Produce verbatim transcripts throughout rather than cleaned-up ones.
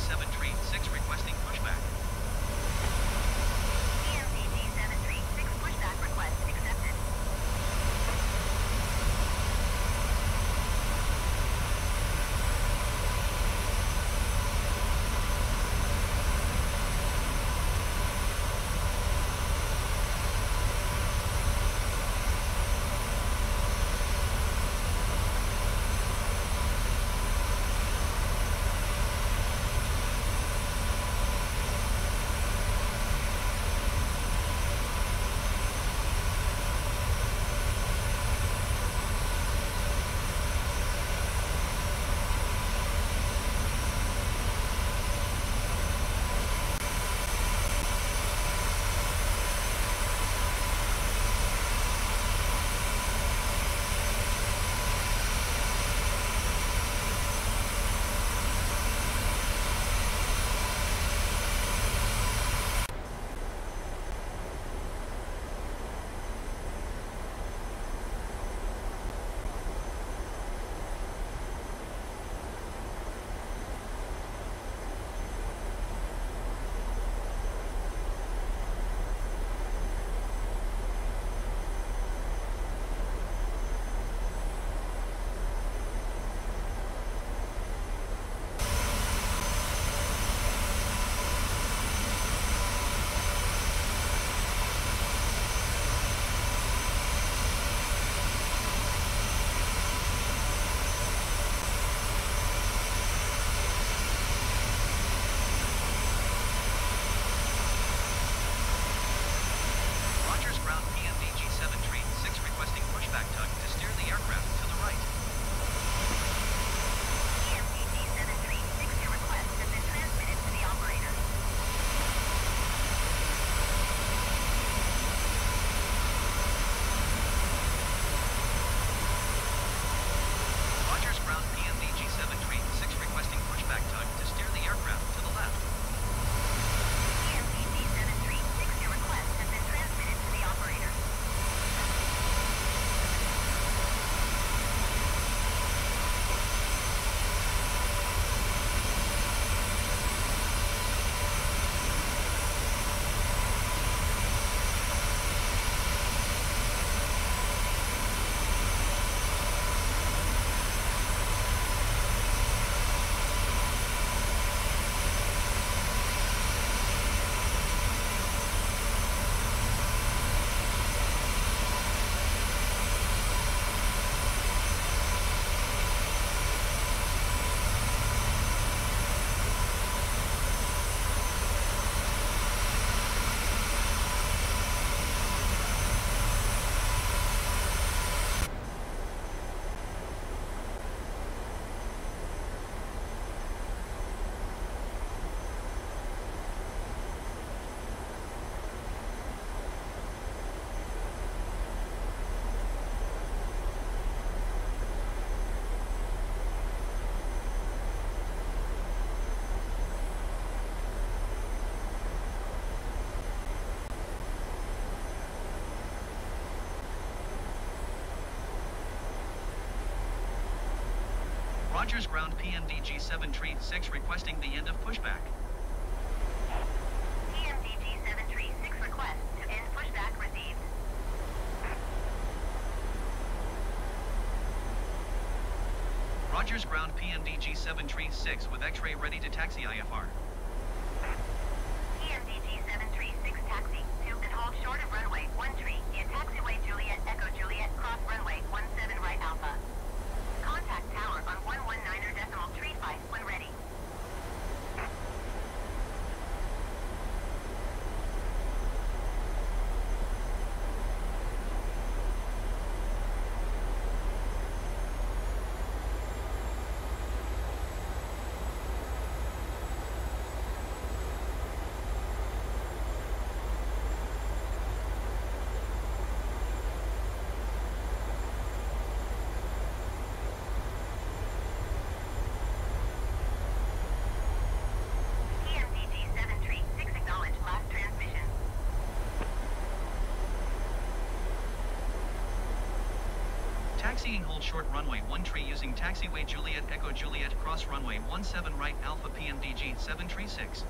seven three six requesting pushback. P M D G seven three six pushback request accepted. Rogers ground P M D G seven three six requesting the end of pushback. P M D G seven three six request to end pushback received. Rogers ground P M D G seven three six with X-ray ready to taxi I F R. P M D G seven three six taxi to and hold short of runway one three in taxiway Juliet Echo Juliet cross runway one seven right Alpha. Contact tower on one one niner decimal three five when ready. Taxiing hold short runway one tree using taxiway Juliet Echo Juliet cross runway one seven right Alpha P M D G seven three six.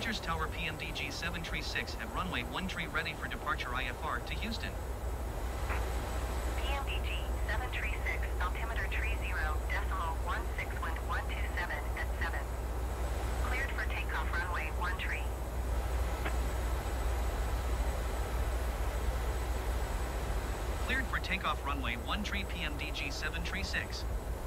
Rogers Tower P M D G seven three six at runway one three ready for departure I F R to Houston. P M D G seven three six, altimeter three zero decimal one six, wind one two seven at seven. Cleared for takeoff runway one three. Cleared for takeoff runway one three P M D G seven three six.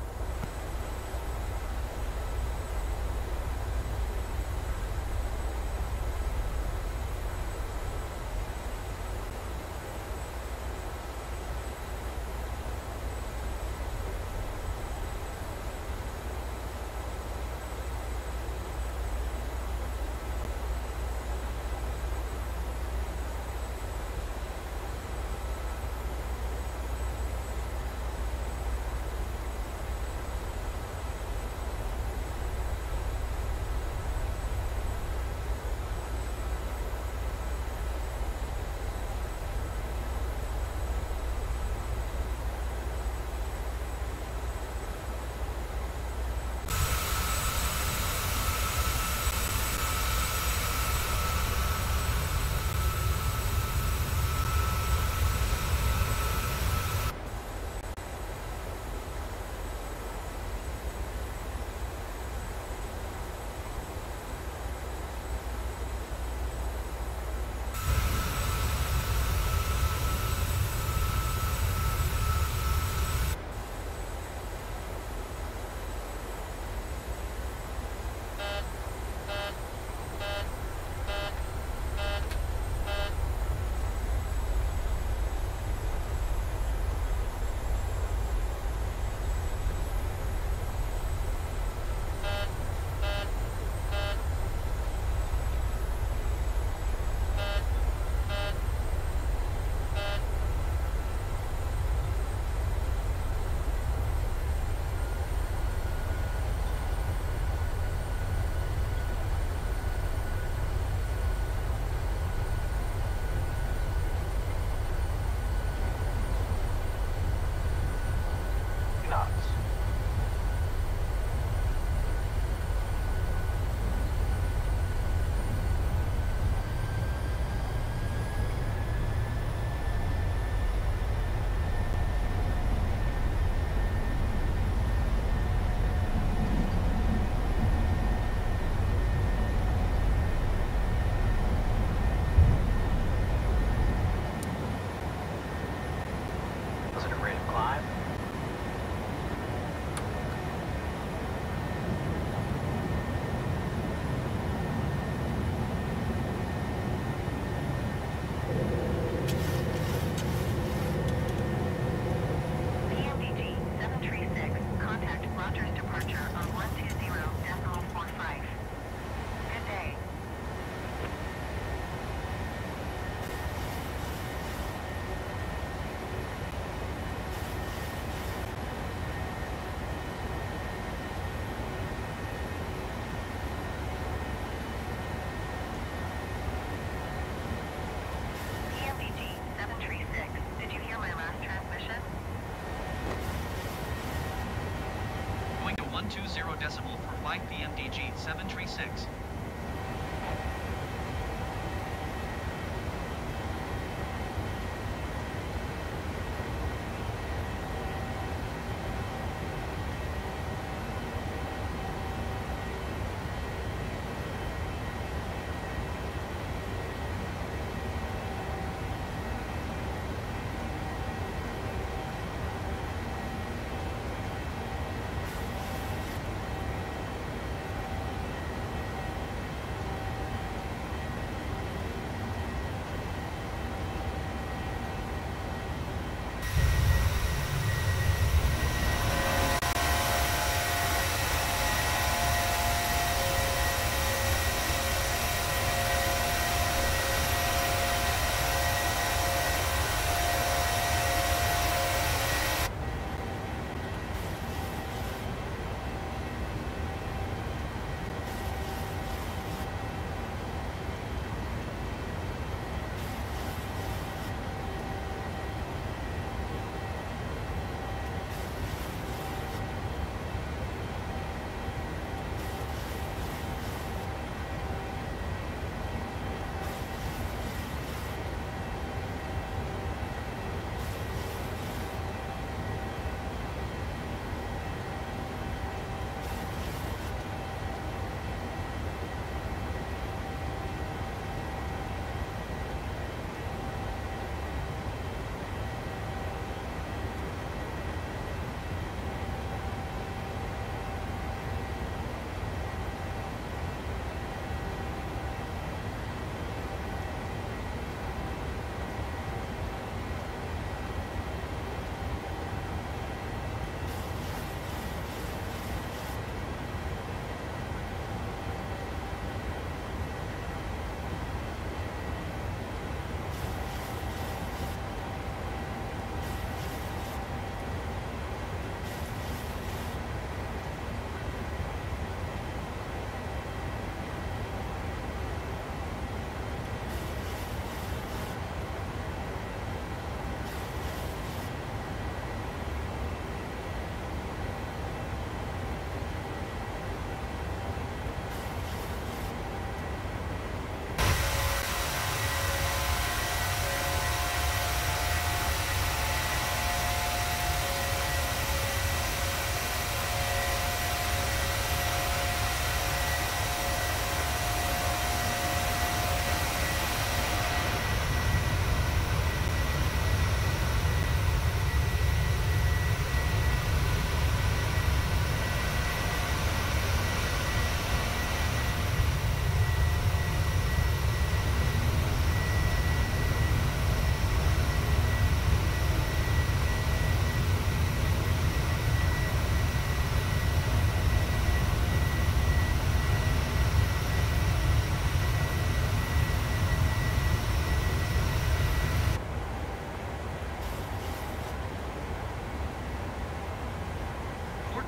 one two zero decimal for five P M D G seven three six.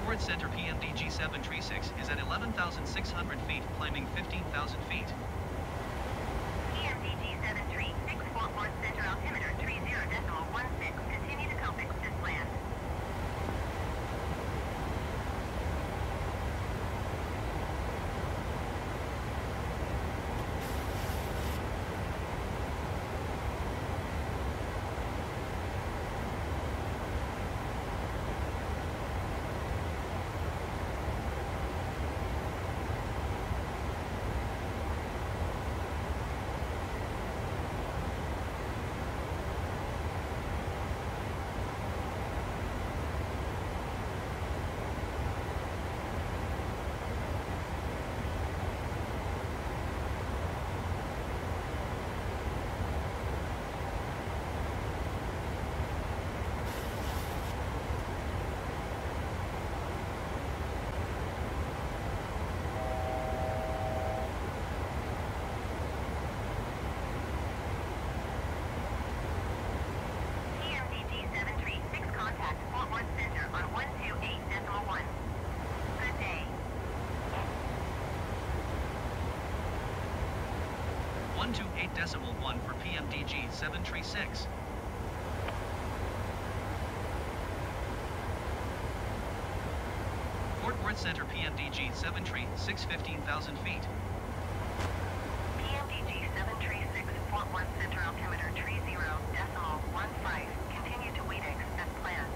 Worth Center P M D G seven three six is at eleven thousand six hundred feet, climbing fifteen thousand feet. P M D G seven three six, Fort Worth Center altimeter three zero decimal one six, continue to Copix as planned. one two eight decimal one for P M D G seven three six. Fort Worth Center P M D G seven three six, fifteen thousand feet. P M D G seven three six, Fort Worth Center altimeter three zero decimal one five, continue to Weedix as planned.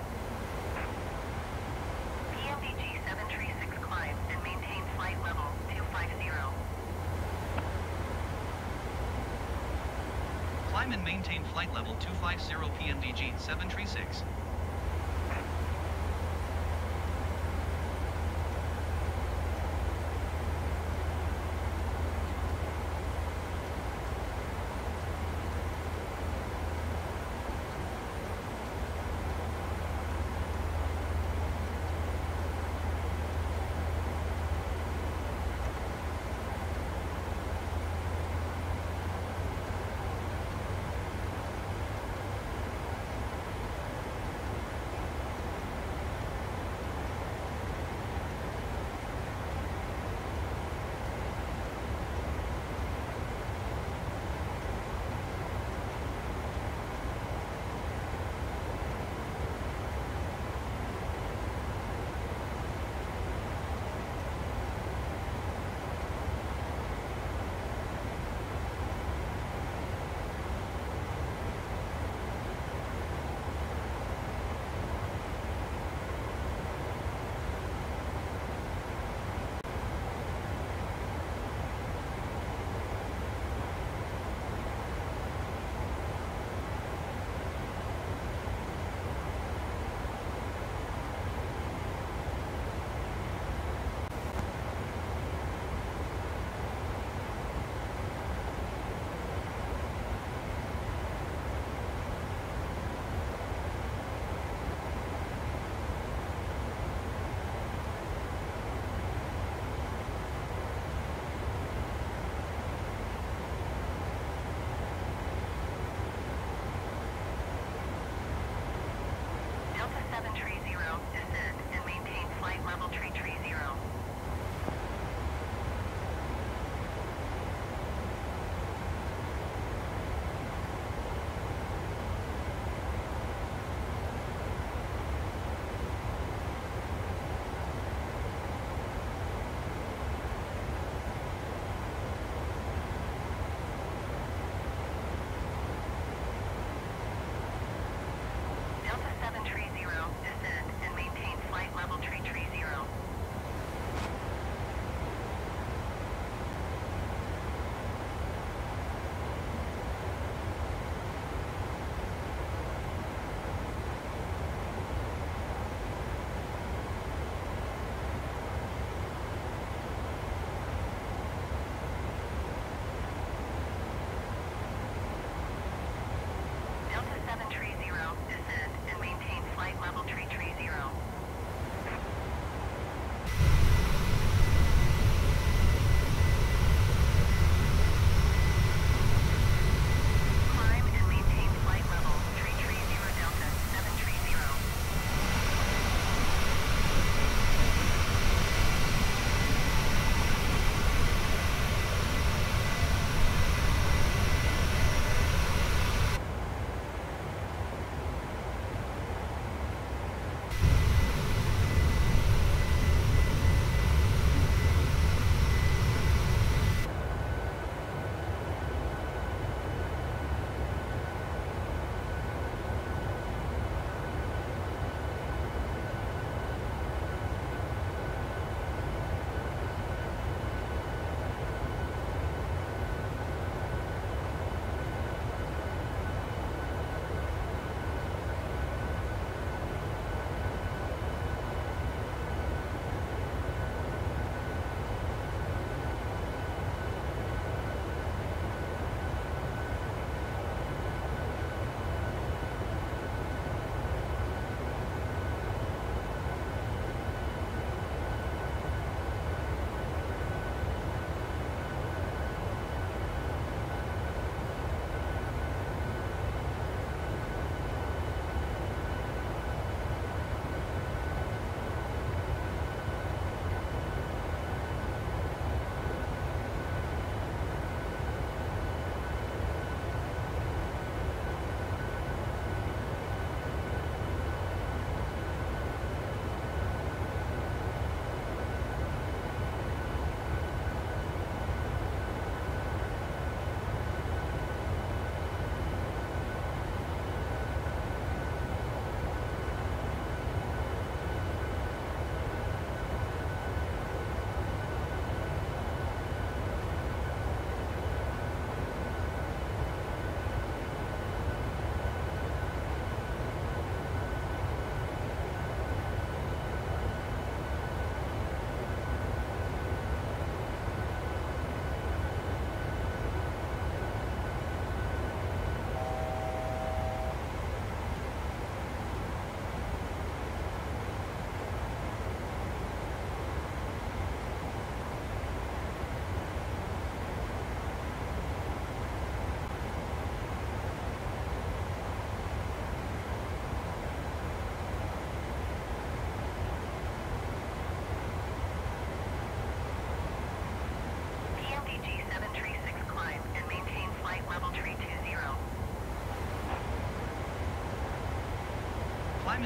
P M D G seven three six climb and maintain flight level two five zero. Climb and maintain flight level two five zero P M D G seven three six.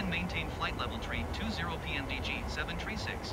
maintain flight level tree two zero P M D G seven tree six.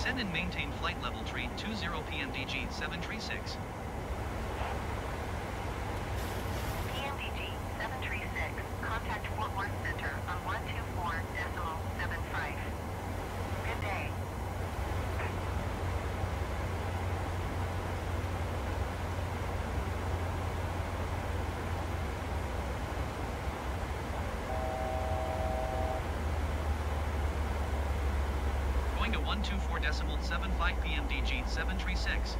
Descend and maintain flight level tree two zero P M D G seven three six. P M D G seven three six, contact Fort Worth Center on one two four decimal seven five. Good day. Going to one two four decimal seven five P M D G seven three six.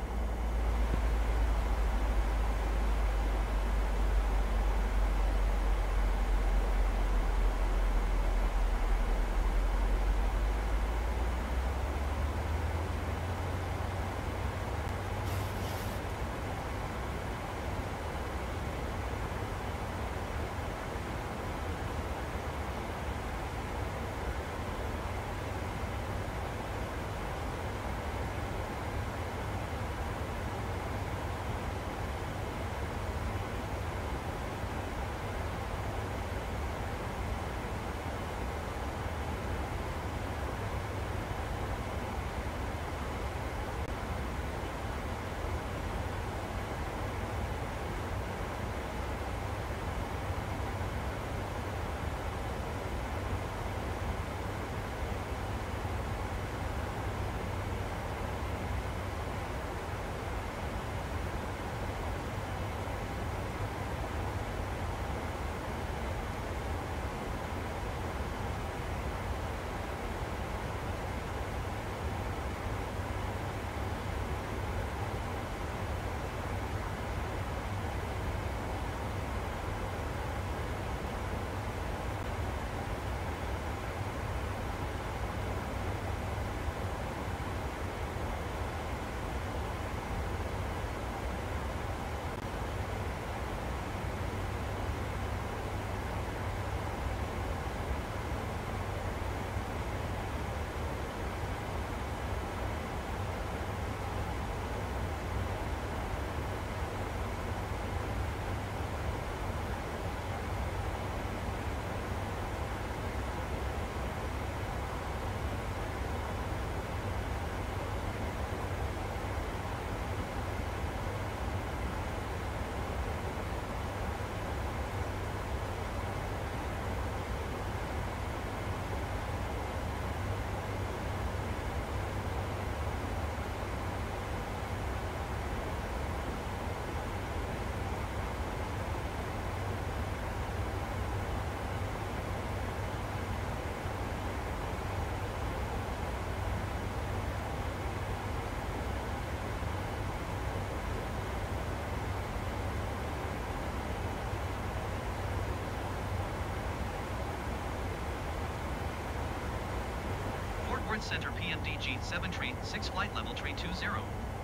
Fort Worth Center P M D G seven three six flight level tree two zero.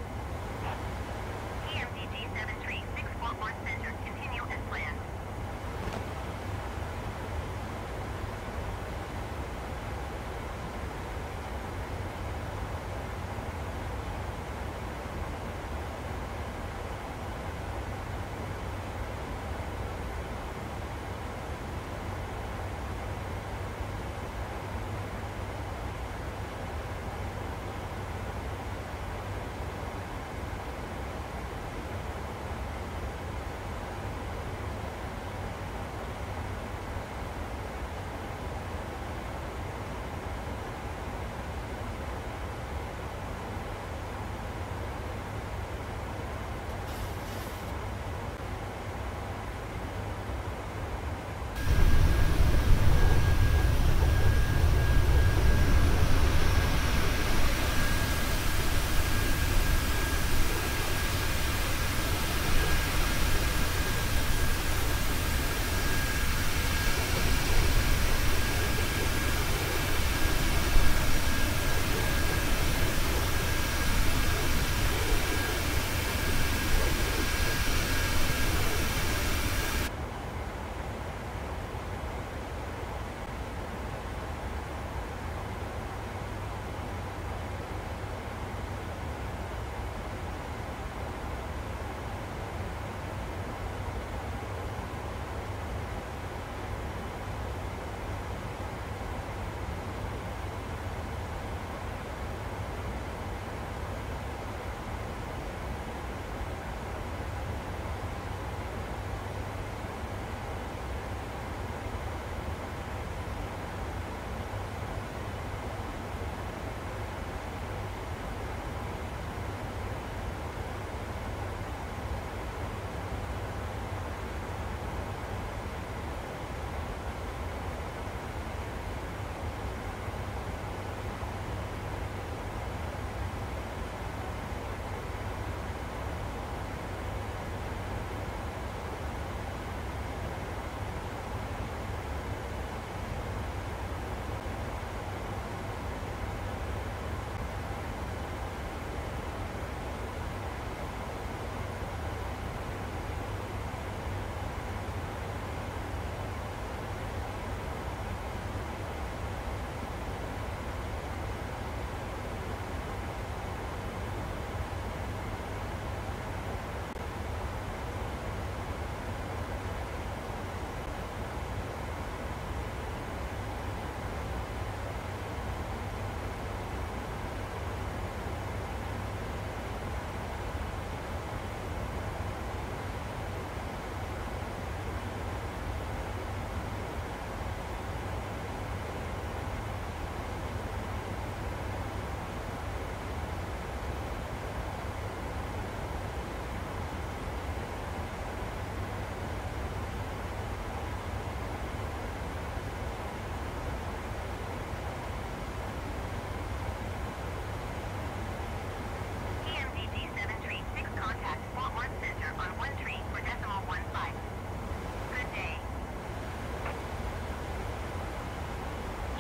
P M D G seven three six Fort Worth Center, continue as planned.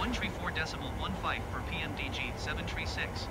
one tree four decimal one five for P M D G seven tree six.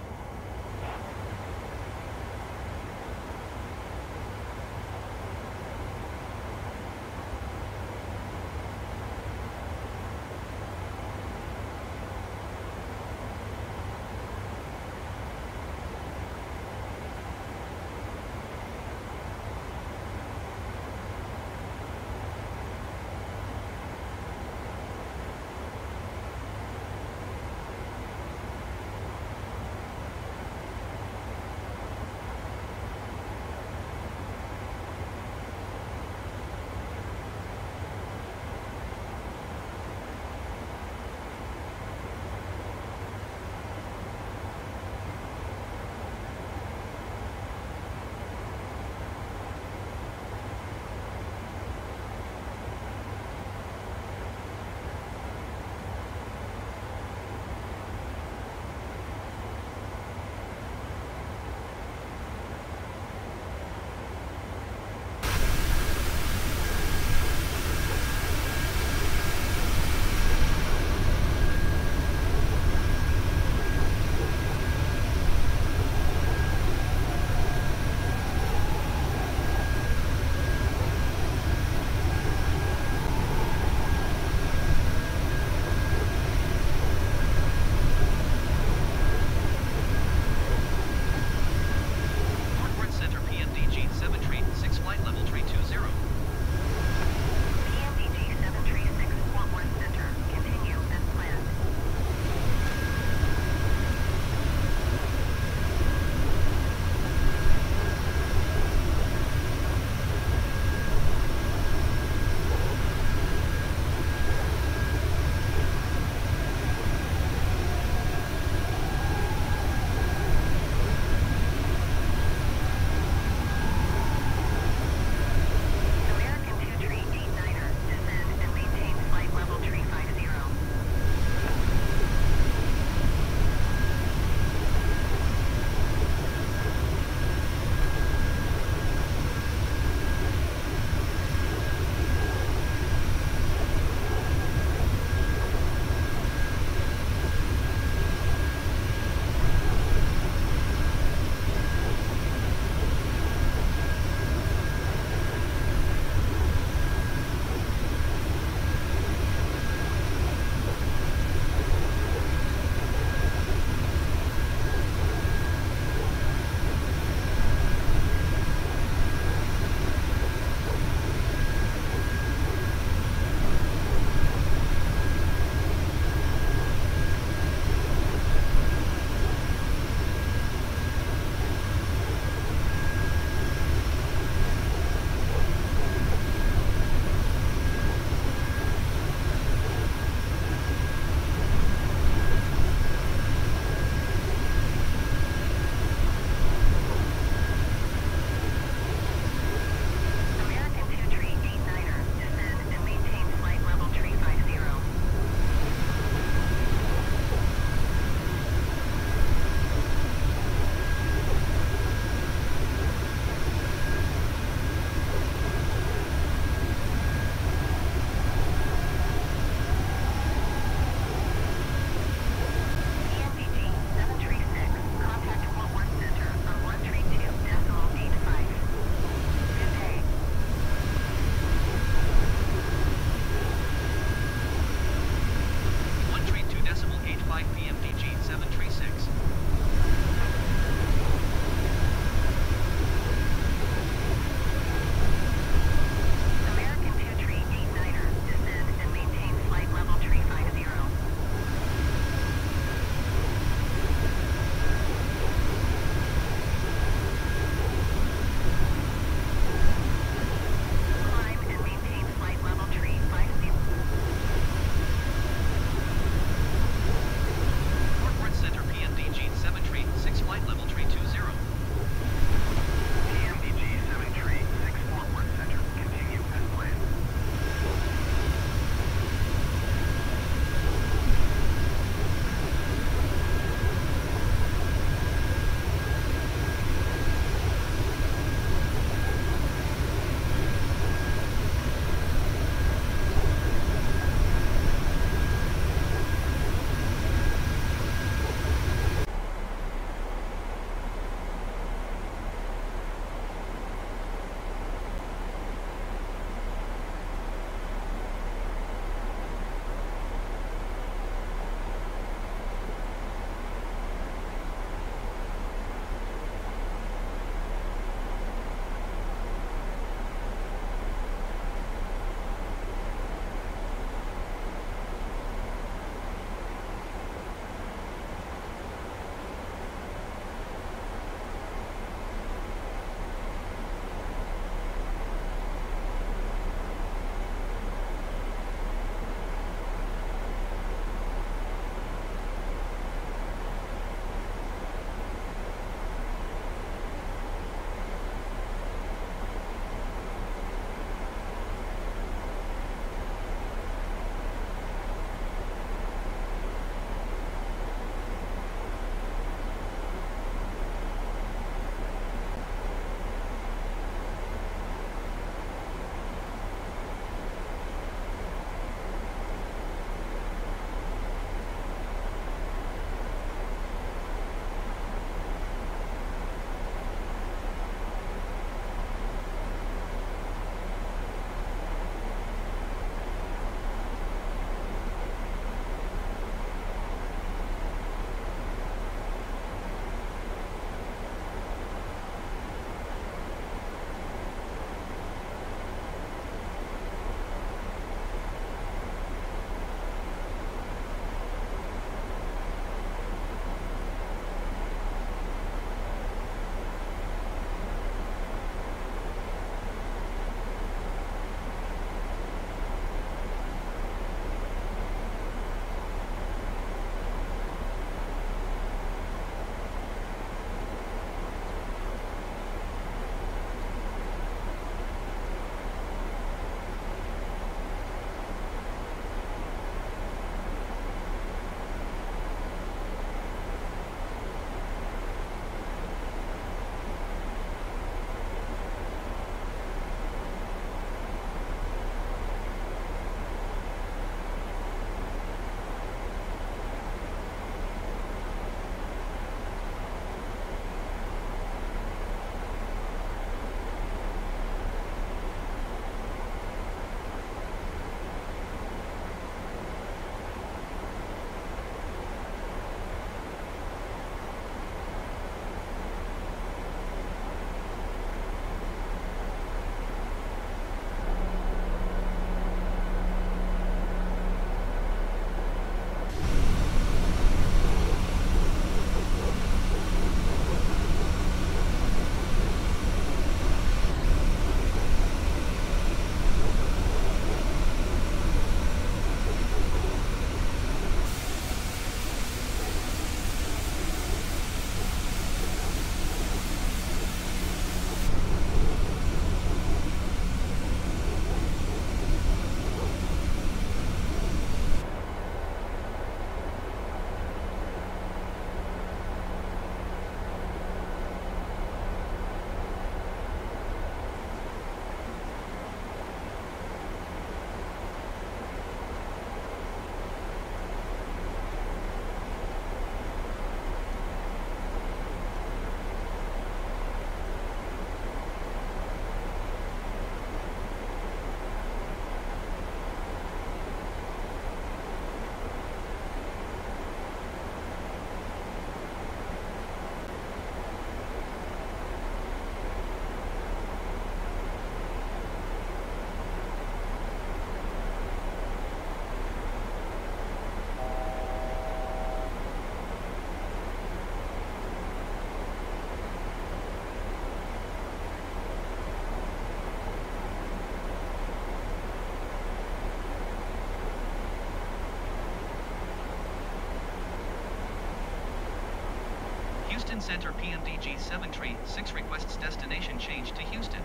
Houston Center P M D G seven three six requests destination change to Houston.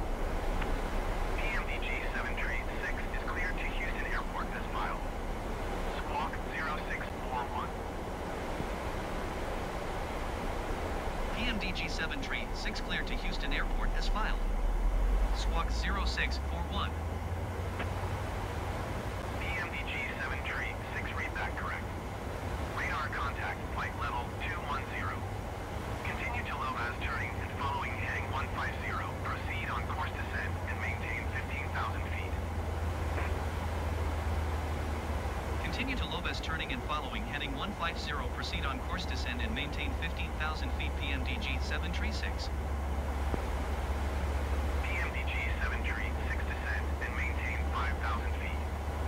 P M D G seven three six is cleared to Houston Airport as filed. Squawk zero six four one. P M D G seven three six cleared to Houston Airport as filed. Squawk zero six four one. P M D G seven three six read that correct. Radar contact flight level two one zero. Continue to Lobaz turning and following heading one five zero. Proceed on course descent and maintain fifteen thousand feet. Continue to Lobez turning and following heading one five zero. Proceed on course descend and maintain fifteen thousand feet. P M D G seven three six. P M D G seven three six descend and maintain five thousand feet.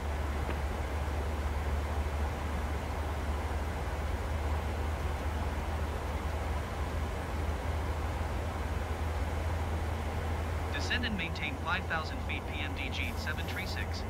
Descend and maintain five thousand feet. P M D G seven three six.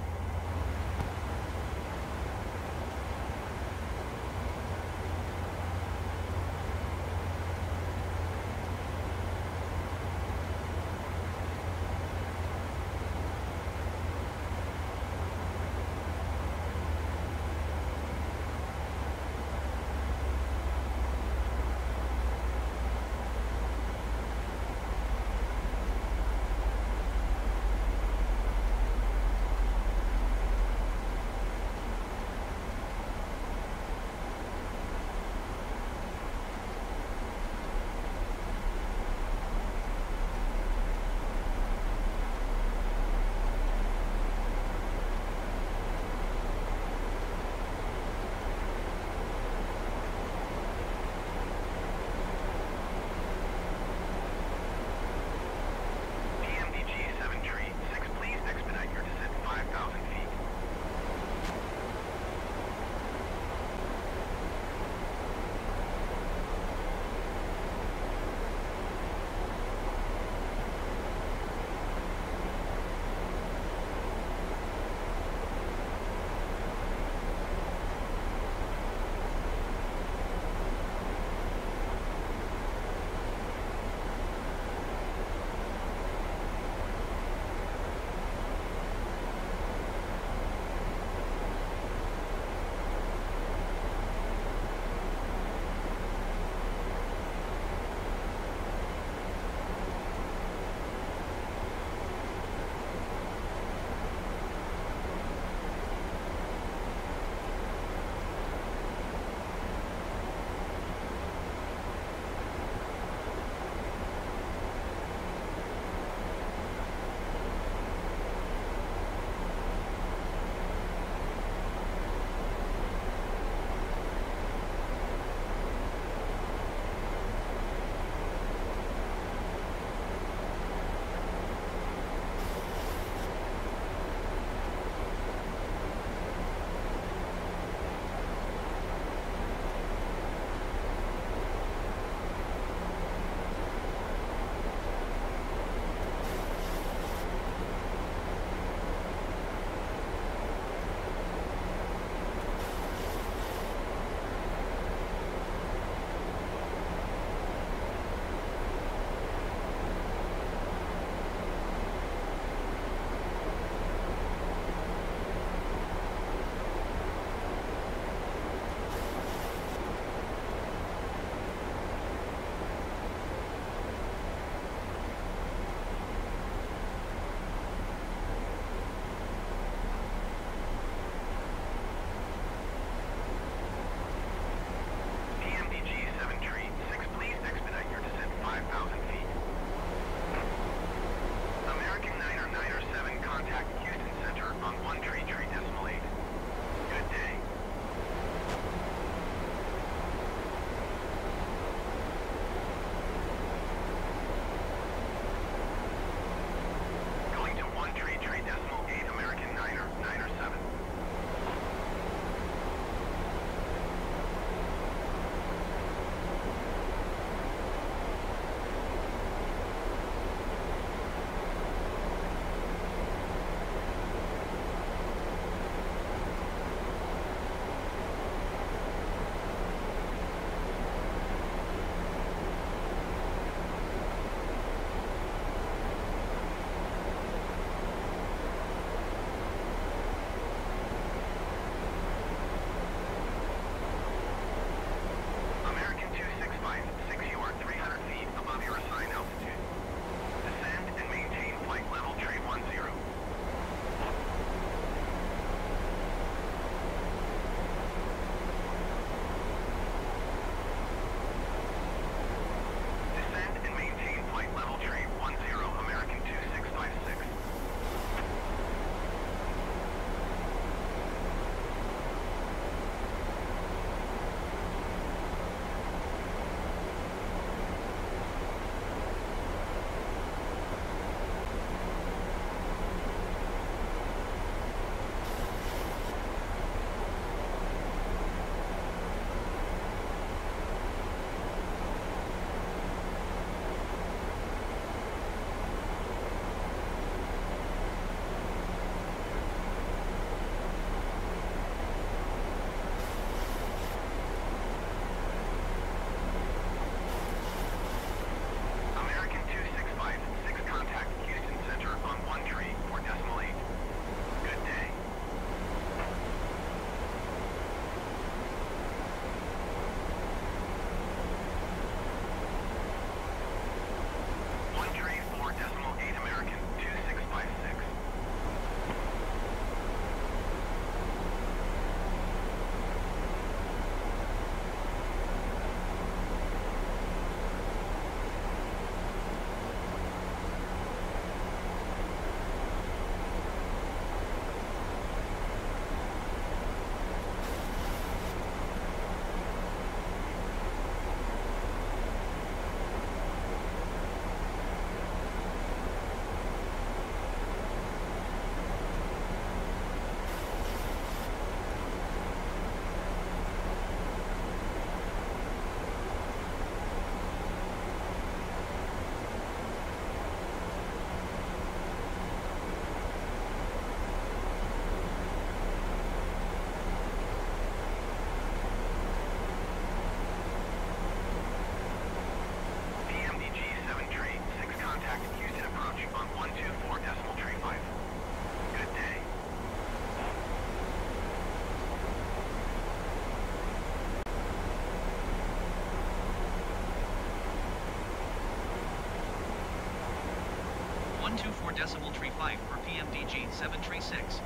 two four decimal three five per P M D G seven three six.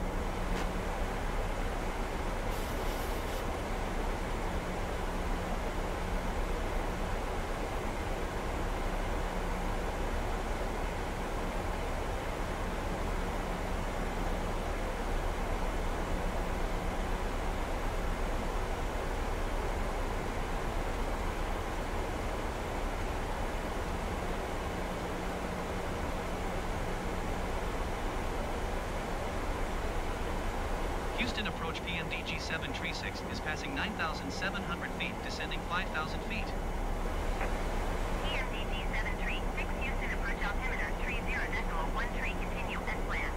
Houston approach P M D G seven three six is passing nine thousand seven hundred feet, descending five thousand feet. P M D G seven three six, Houston approach altimeter three zero decimal one three, continue as planned.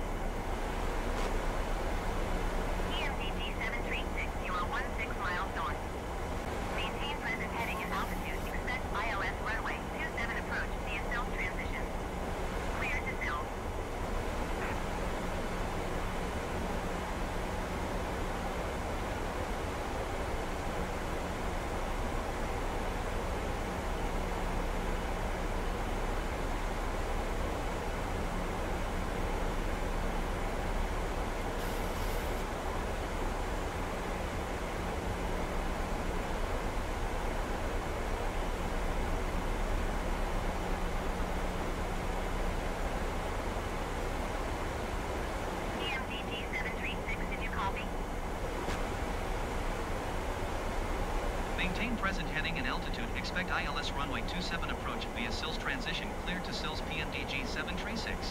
P M D G seven three six, you are one six miles north. Maintain present heading and altitude, expect I L S runway two seven approach via Sills transition. Clear to Sills. Maintain present heading and altitude, expect I L S runway two seven approach via Sills transition, clear to Sills P M D G seven three six.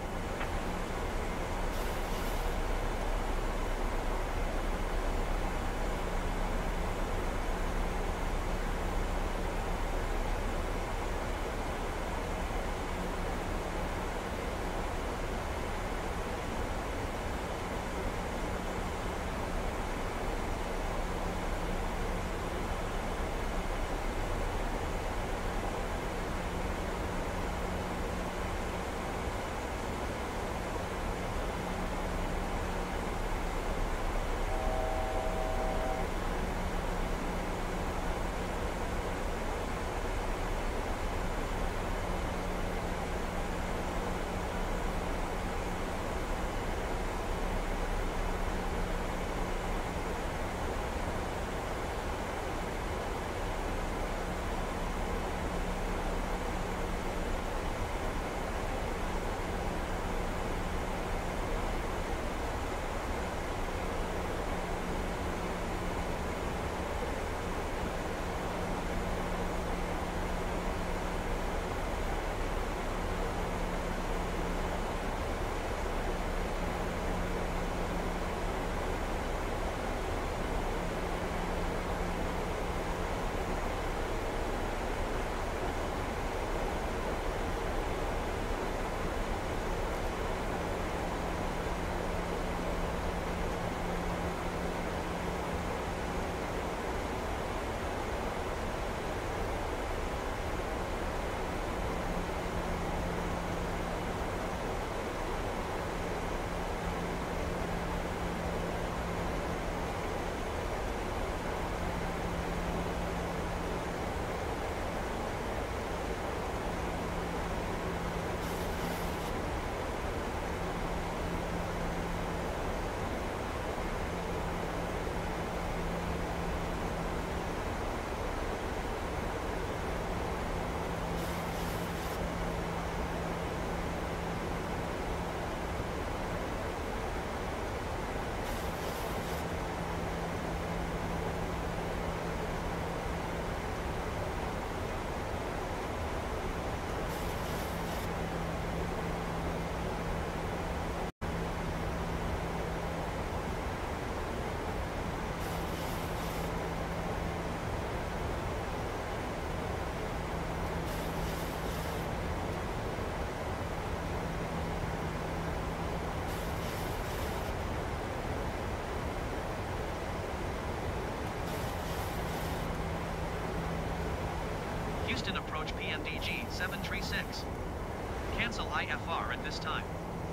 Houston approach P M D G seven three six. Cancel I F R at this time.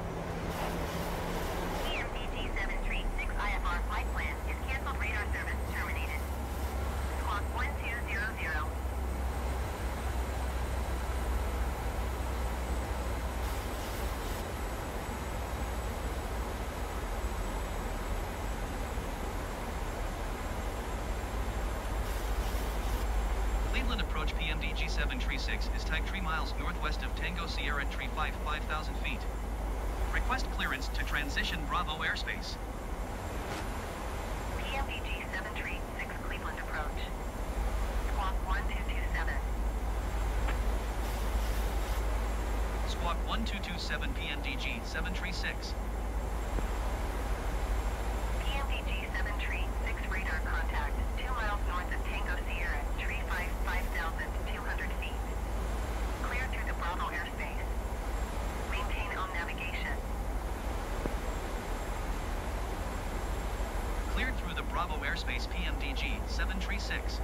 P M D G seven three six I F R flight plan is canceled. Radar service terminated. Squawk one two zero zero. approach P M D G seven Tree six is type three miles northwest of Tango Sierra Tree five, five thousand feet. Request clearance to transition Bravo airspace. P M D G seven Tree six Cleveland approach. Squawk one two two seven. Squawk one two two seven P M D G seven Tree six. P M D G seven Tree six radar contact two miles north of Tango Sierra Tree five, five thousand two hundred feet. Clear through the Bravo airspace. Maintain on navigation. Cleared through the Bravo airspace P M D G seven Tree six.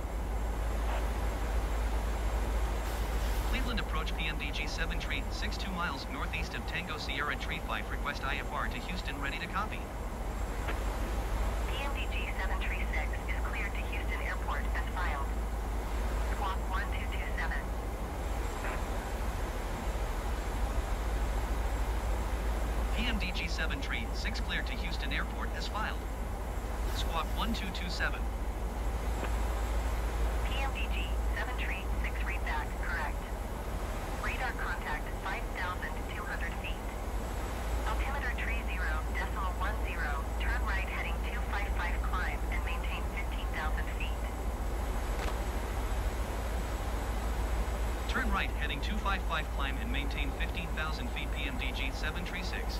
Cleveland approach P M D G seven Tree six two miles northeast of Tango Sierra Tree five. Request I F R to Houston, ready to copy. P M D G seven Tree six is cleared to Houston Airport as filed. Squawk one two two seven. P M D G seven Tree six cleared to Houston Airport as filed. Squawk one two two seven. P M D G seven Tree six read back correct. Radar contact five thousand two hundred feet. Altimeter tree zero decimal one zero. Turn right heading two five five climb and maintain fifteen thousand feet. Turn right heading two five five climb and maintain fifteen thousand feet. P M D G seven Tree six.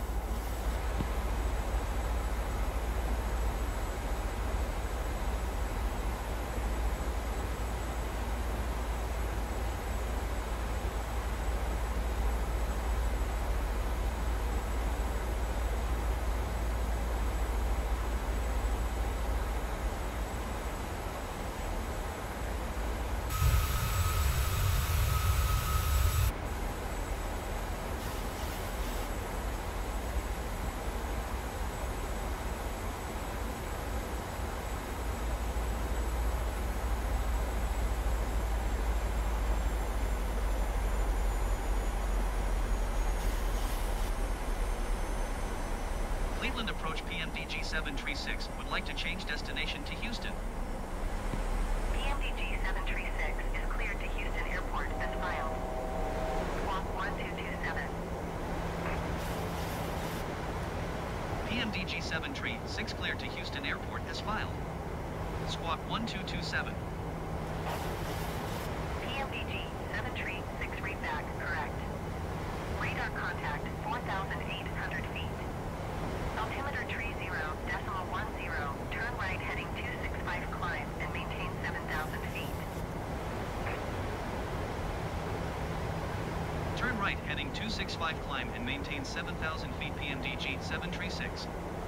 Cleveland approach P M D G seven Tree six would like to change destination to Houston. P M D G seven Tree six is cleared to Houston Airport as filed. Squawk one two two seven. P M D G seven Tree six cleared to Houston Airport as filed. Squawk one two two seven. P M D G seven Tree six read back correct. Radar contact four thousand eight hundred feet. Altimeter tree zero decimal one zero. Turn right heading two six five climb and maintain seven thousand feet. Turn right heading two six five climb and maintain seven thousand feet. P M D G seven Tree six.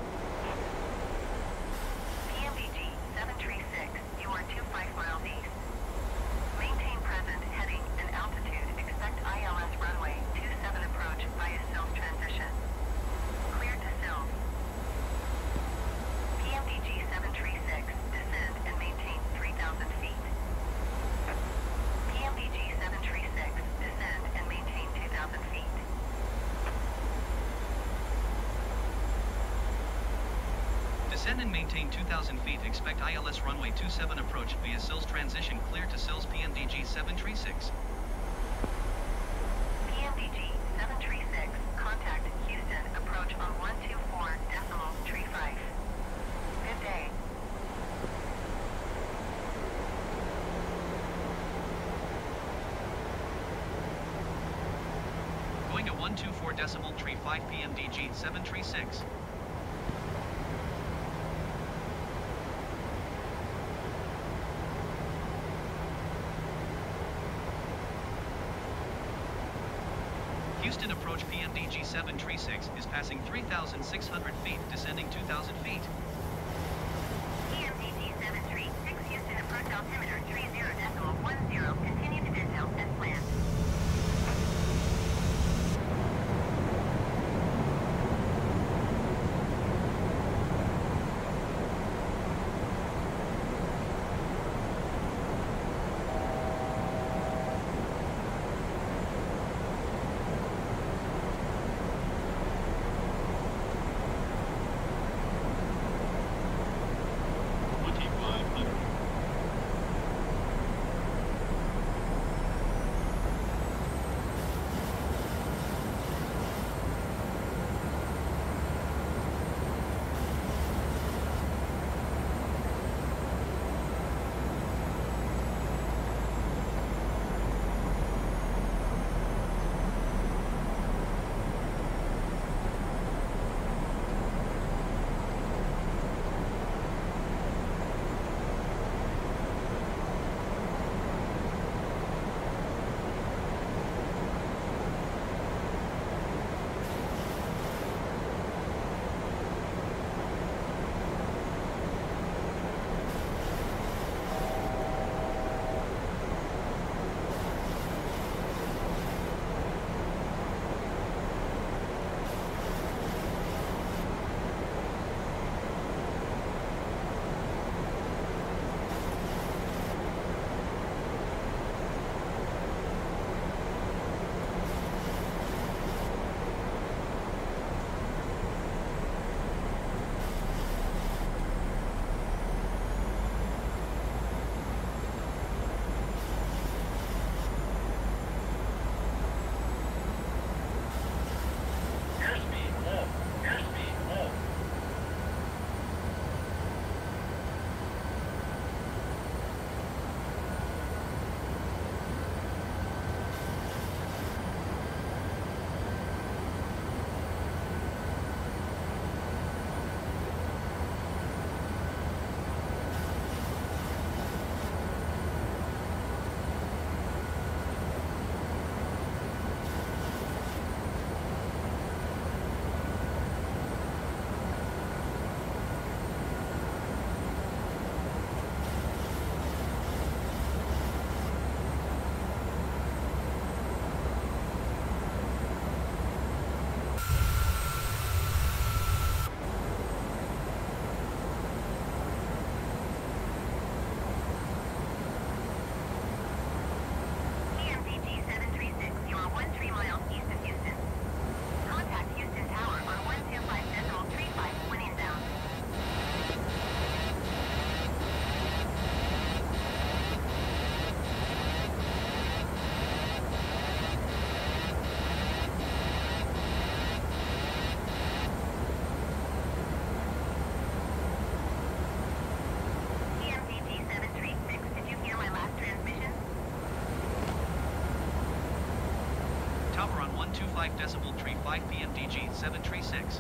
P M D G seven Tree six, you are two five miles east. Maintain present heading and altitude. Expect I L S runway two seven approach via Sills transition. Cleared to Sills. P M D G seven Tree six, descend and maintain three thousand feet. P M D G seven Tree six, descend and maintain two thousand feet. Descend and maintain two thousand feet. Expect I L S runway two seven approach via Sills transition. Clear to Sills. P M D G seven Tree six. P M D G seven Tree six, contact Houston approach on one two four decimal Tree five. Good day. Going to one two four decimal Tree five. P M D G seven Tree six. Houston approach P M D G seven Tree six is passing three thousand six hundred feet, descending two thousand feet. P M D G seven Tree six Houston approach altimeter three zero decimal one zero. Continue to descend as planned. Tower on one two five decibel tree five P M D G seven tree six.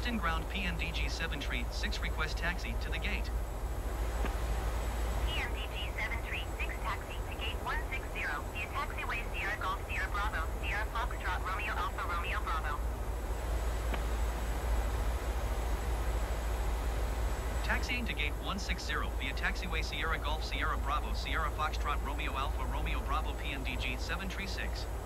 Houston ground P M D G seven three six request taxi to the gate. P M D G seven three six taxi to gate one six zero via taxiway Sierra Golf Sierra Bravo, Sierra Foxtrot Romeo Alpha Romeo Bravo. Taxiing to gate one six zero via taxiway Sierra Golf Sierra Bravo Sierra Foxtrot Romeo Alpha Romeo Bravo P M D G seven three six.